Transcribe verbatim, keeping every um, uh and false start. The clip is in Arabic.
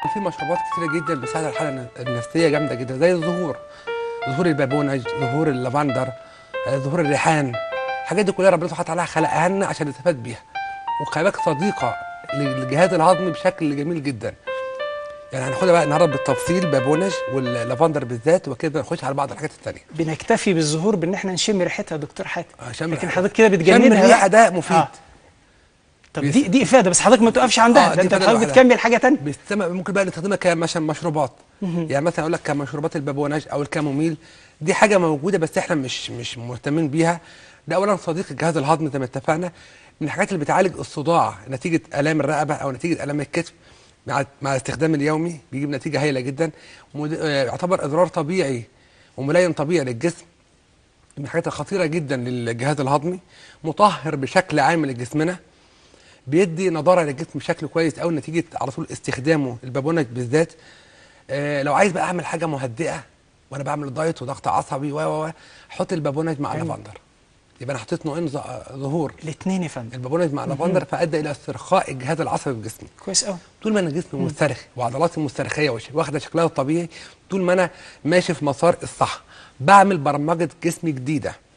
في مشروبات كتيره جدا بتساعد على الحاله النفسيه جامده جدا، زي الزهور، زهور البابونج، زهور اللافندر، آه، زهور الريحان. الحاجات دي كلها ربنا سبحانه وتعالى خلقها لنا عشان نستفاد بيها، وخلي بالك صديقه للجهاز الهضمي بشكل جميل جدا. يعني هناخدها بقى النهارده بالتفصيل، بابونج واللافندر بالذات، وكده نخش على بعض الحاجات الثانيه. بنكتفي بالزهور بان احنا نشم ريحتها يا دكتور حاتم، عشان لكن حضرتك كده بتجندها. شم الريحه ده مفيد. آه. طب دي دي افاده، بس حضرتك ما تقفش عندها، آه ده انت حضرتك بتكمل حاجه ثانيه. ممكن بقى نستخدمها كمثلا مشروبات. يعني مثلا اقول لك كمشروبات البابونج او الكاموميل، دي حاجه موجوده بس احنا مش مش مهتمين بيها. ده اولا صديق الجهاز الهضمي زي ما اتفقنا، من الحاجات اللي بتعالج الصداع نتيجه الام الرقبه او نتيجه الام الكتف، مع مع الاستخدام اليومي بيجيب نتيجه هايله جدا. يعتبر اضرار طبيعي وملاين طبيعي للجسم، من الحاجات الخطيره جدا للجهاز الهضمي. مطهر بشكل عام لجسمنا، بيدي نضاره للجسم بشكل كويس قوي نتيجه على طول استخدامه البابونج بالذات. آه لو عايز بقى اعمل حاجه مهدئه وانا بعمل دايت وضغط عصبي و و احط البابونج مع اللافندر، يبقى انا حطيت نوعين ظهور الاثنين يا فندم، البابونج مع اللافندر، فادى الى استرخاء الجهاز العصبي في جسمي. كويس قوي. طول ما انا جسمي مسترخي وعضلاتي مسترخيه واخده شكلها الطبيعي، طول ما انا ماشي في مسار الصح، بعمل برمجه جسمي جديده.